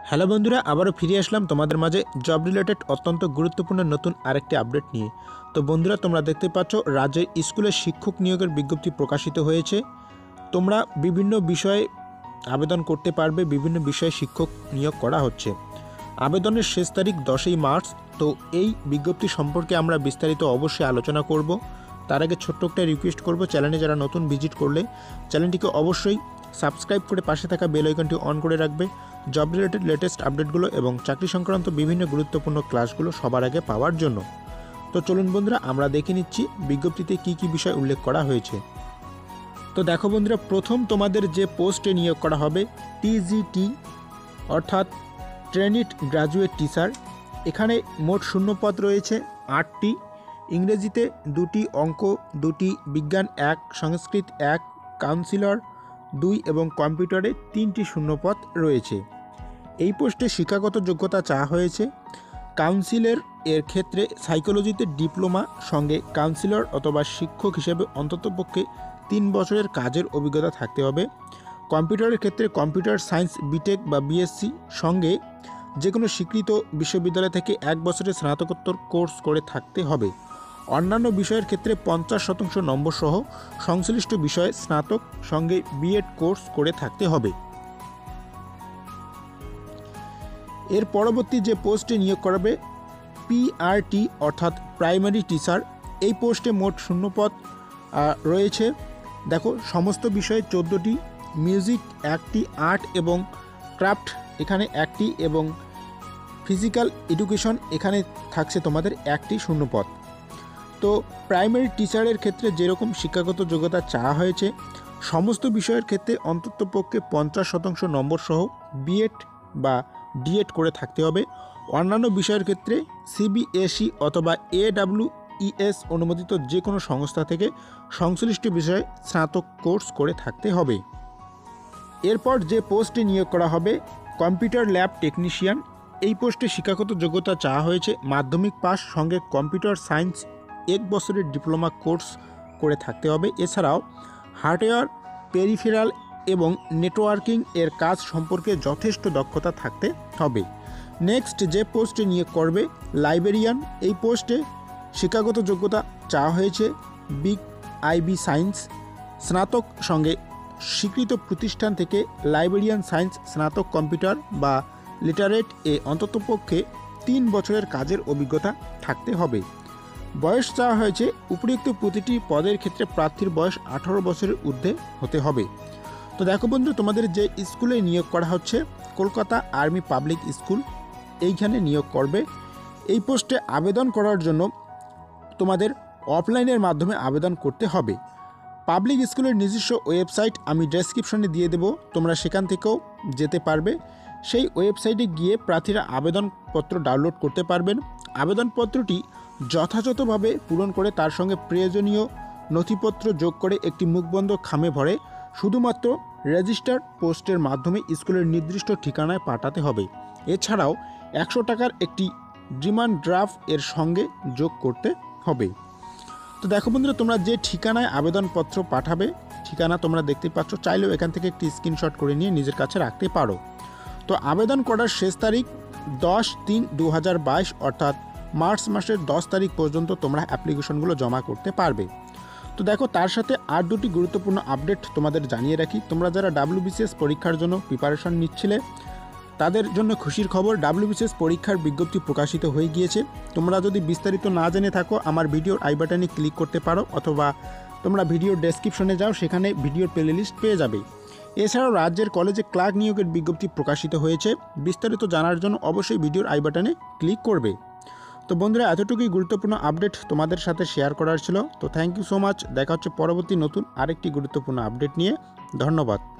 Hello বন্ধুরা, আবারও ফিরে আসলাম তোমাদের মাঝে জব রিলেটেড অত্যন্ত গুরুত্বপূর্ণ নতুন আরেকটি আপডেট নিয়ে। তো বন্ধুরা, তোমরা দেখতে পাচ্ছ রাজ্যের স্কুলে শিক্ষক নিয়োগের বিজ্ঞপ্তি প্রকাশিত হয়েছে। তোমরা বিভিন্ন বিষয়ে আবেদন করতে পারবে, বিভিন্ন বিষয়ে শিক্ষক নিয়োগ করা হচ্ছে। আবেদনের শেষ তারিখ 10ই মার্চ। তো এই বিজ্ঞপ্তি সম্পর্কে আমরা বিস্তারিত অবশ্যই আলোচনা করব। তার আগে ছোট্ট একটা রিকোয়েস্ট করব, চ্যানেলে যারা নতুন ভিজিট করলে চ্যানেলটিকে অবশ্যই সাবস্ক্রাইব করে পাশে থাকা বেল আইকনটি অন করে রাখবে জব রিলেটেড লেটেস্ট আপডেটগুলো এবং চাকরি সংক্রান্ত বিভিন্ন গুরুত্বপূর্ণ ক্লাসগুলো সবার আগে পাওয়ার জন্য। তো চলুন বন্ধুরা, আমরা দেখে নিচ্ছি বিজ্ঞপ্তিতে কি কি বিষয় উল্লেখ করা হয়েছে। তো দেখো বন্ধুরা, প্রথম তোমাদের যে পোস্টে নিয়োগ করা হবে টিজিটি অর্থাৎ ট্রেনিড গ্র্যাজুয়েট টিচার। এখানে মোট শূন্যপদ রয়েছে 8টি, ইংরেজিতে 2টি, অঙ্ক 2টি, বিজ্ঞান 1, সংস্কৃত 1, কাউন্সিলর 2 এবং কম্পিউটারে 3টি শূন্যপদ রয়েছে। এই পোস্টে শিক্ষাগত যোগ্যতা চাওয়া হয়েছে। কাউন্সিলর এর ক্ষেত্রে সাইকোলজিতে ডিপ্লোমা সঙ্গে কাউন্সিলর অথবা শিক্ষক হিসেবে অন্ততপক্ষে 3 বছরের কাজের অভিজ্ঞতা থাকতে হবে। কম্পিউটারের ক্ষেত্রে কম্পিউটার সায়েন্স বিটেক বা বিএসসি সঙ্গে যে কোনো স্বীকৃত বিশ্ববিদ্যালয় থেকে 1 বছরের স্নাতকোত্তর কোর্স করে থাকতে হবে। অন্যান্য বিষয়ের ক্ষেত্রে 50% নম্বর সহ সংশ্লিষ্ট বিষয়ে স্নাতক সঙ্গে বিএড কোর্স করে থাকতে হবে। এর পরবর্তী যে পোস্টে নিয়োগ করাবে পিআরটি অর্থাৎ প্রাইমারি টিচার। এই পোস্টে মোট শূন্যপদ রয়েছে। দেখো, সমস্ত বিষয়ে 14টি, মিউজিক 1টি, আর্ট এবং ক্রাফট এখানে 1টি এবং ফিজিক্যাল এডুকেশন এখানে থাকছে তোমাদের 1টি শূন্যপদ। তো প্রাইমারি টিচারের ক্ষেত্রে যেরকম শিক্ষাগত যোগ্যতা চাওয়া হয়েছে, সমস্ত বিষয়ের ক্ষেত্রে অন্ততপক্ষে 50% নম্বর সহ বিএড বা ডিএড করে থাকতে হবে। অন্যান্য বিষয়ের ক্ষেত্রে সিবিএসই অথবা AWES অনুমোদিত যে কোনো সংস্থা থেকে সংশ্লিষ্ট বিষয়ে স্নাতক কোর্স করে থাকতে হবে। এরপর যে পোস্টে নিয়োগ করা হবে কম্পিউটার ল্যাব টেকনিশিয়ান। এই পোস্টে শিক্ষাগত যোগ্যতা চাওয়া হয়েছে মাধ্যমিক পাস সঙ্গে কম্পিউটার সায়েন্স 1 বছরের ডিপ্লোমা কোর্স করে থাকতে হবে। এছাড়াও হার্ডওয়্যার, পেরিফেরাল এবং নেটওয়ার্কিং এর কাজ সম্পর্কে যথেষ্ট দক্ষতা থাকতে হবে। নেক্সট যে পোস্টে নিয়োগ করবে লাইব্রেরিয়ান। এই পোস্টে শিক্ষাগত যোগ্যতা চাওয়া হয়েছে BIB সায়েন্স স্নাতক সঙ্গে স্বীকৃত প্রতিষ্ঠান থেকে লাইব্রেরিয়ান সায়েন্স স্নাতক কম্পিউটার বা লিটারেট এ অন্ততপক্ষে 3 বছরের কাজের অভিজ্ঞতা থাকতে হবে। বয়স চাওয়া হয়েছে উপরিউক্ত প্রতিটি পদের ক্ষেত্রে প্রার্থীর বয়স 18 বছরের ঊর্ধ্বে হতে হবে। তো দেখো বন্ধু, তোমাদের যে স্কুলে নিয়োগ করা হচ্ছে কলকাতা আর্মি পাবলিক স্কুল, এইখানে নিয়োগ করবে। এই পোস্টে আবেদন করার জন্য তোমাদের অফলাইনের মাধ্যমে আবেদন করতে হবে। পাবলিক স্কুলের নিজস্ব ওয়েবসাইট আমি ডেসক্রিপশনে দিয়ে দেব, তোমরা সেখান থেকেও যেতে পারবে। সেই ওয়েবসাইটে গিয়ে প্রার্থীরা আবেদনপত্র ডাউনলোড করতে পারবেন। আবেদনপত্রটি যথাযথভাবে পূরণ করে তার সঙ্গে প্রয়োজনীয় নথিপত্র যোগ করে একটি মুখবন্ধ খামে ভরে শুধুমাত্র রেজিস্টার্ড পোস্টের মাধ্যমে স্কুলের নির্দিষ্ট ঠিকানায় পাঠাতে হবে। এছাড়াও 100 টাকার একটি ডিমান্ড ড্রাফট এর সঙ্গে যোগ করতে হবে। তো দেখো বন্ধুরা, তোমরা যে ঠিকানায় আবেদনপত্র পাঠাবে, ঠিকানা তোমরা দেখতে পাচ্ছ, চাইলেও এখান থেকে একটি স্ক্রিনশট করে নিয়ে নিজের কাছে রাখতে পারো। তো আবেদন করার শেষ তারিখ 10/3/2022 অর্থাৎ মার্চ মাসের 10 তারিখ পর্যন্ত তোমরা অ্যাপ্লিকেশনগুলো জমা করতে পারবে। তো দেখো, তার সাথে আর 2টি গুরুত্বপূর্ণ আপডেট তোমাদের জানিয়ে রাখি। তোমরা যারা WBCS পরীক্ষার জন্য প্রিপারেশন নিচ্ছিলে তাদের জন্য খুশির খবর, WBCS পরীক্ষার বিজ্ঞপ্তি প্রকাশিত হয়ে গিয়েছে। তোমরা যদি বিস্তারিত না জেনে থাকো আমার ভিডিওর আই বাটনে ক্লিক করতে পারো অথবা তোমরা ভিডিওর ডেসক্রিপশনে যাও, সেখানে ভিডিওর প্লেলিস্ট পেয়ে যাবে। এছাড়াও রাজ্যের কলেজে ক্লার্ক নিয়োগের বিজ্ঞপ্তি প্রকাশিত হয়েছে। বিস্তারিত জানার জন্য অবশ্যই ভিডিওর আই বাটনে ক্লিক করবে। তো বন্ধুরা, এতটুকুই গুরুত্বপূর্ণ আপডেট তোমাদের সাথে শেয়ার করার ছিল। তো থ্যাংক ইউ সো মাচ। দেখা হচ্ছে পরবর্তী নতুন আরেকটি গুরুত্বপূর্ণ আপডেট নিয়ে। ধন্যবাদ।